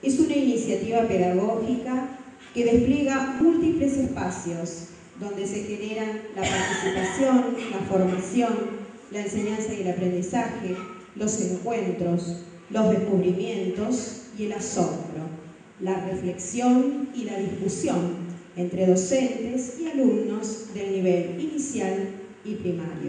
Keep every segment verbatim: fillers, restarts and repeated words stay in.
Es una iniciativa pedagógica que despliega múltiples espacios donde se generan la participación, la formación, la enseñanza y el aprendizaje, los encuentros, los descubrimientos y el asombro, la reflexión y la discusión entre docentes y alumnos del nivel inicial y primario.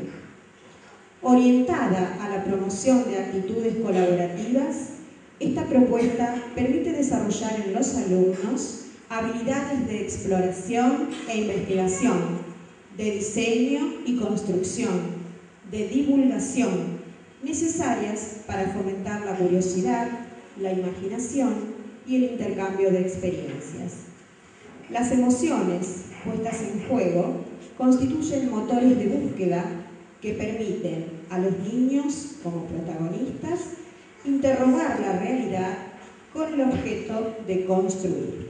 Orientada a la promoción de actitudes colaborativas, esta propuesta permite desarrollar en los alumnos habilidades de exploración e investigación, de diseño y construcción, de divulgación, necesarias para fomentar la curiosidad, la imaginación y el intercambio de experiencias. Las emociones puestas en juego constituyen motores de búsqueda que permiten a los niños, como protagonistas, interrogar la realidad con el objeto de construir.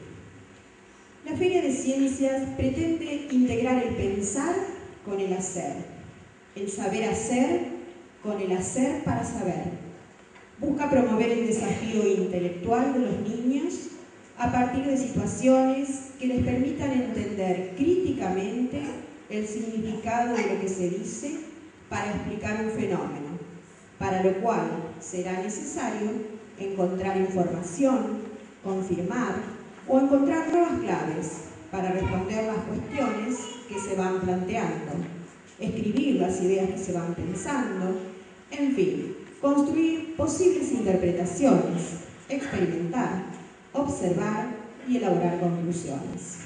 La Feria de Ciencias pretende integrar el pensar con el hacer, el saber hacer con el hacer para saber. Busca promover el desafío intelectual de los niños a partir de situaciones que les permitan entender críticamente el significado de lo que se dice para explicar un fenómeno, para lo cual será necesario encontrar información, confirmar o encontrar nuevas claves para responder las cuestiones que se van planteando, escribir las ideas que se van pensando, en fin, construir posibles interpretaciones, experimentar, observar y elaborar conclusiones.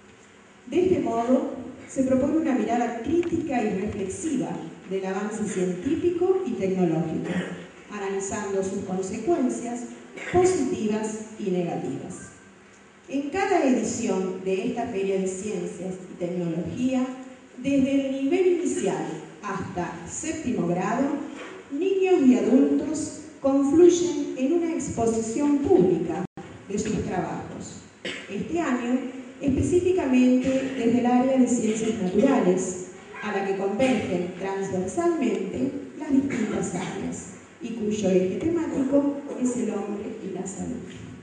De este modo, se propone una mirada crítica y reflexiva del avance científico y tecnológico, analizando sus consecuencias positivas y negativas. En cada edición de esta Feria de Ciencias y Tecnología, desde el nivel inicial hasta séptimo grado, niños y adultos confluyen en una exposición pública de sus trabajos. Este año, específicamente desde el área de Ciencias Naturales, a la que convergen transversalmente las distintas áreas y cuyo eje temático es el hombre y la salud.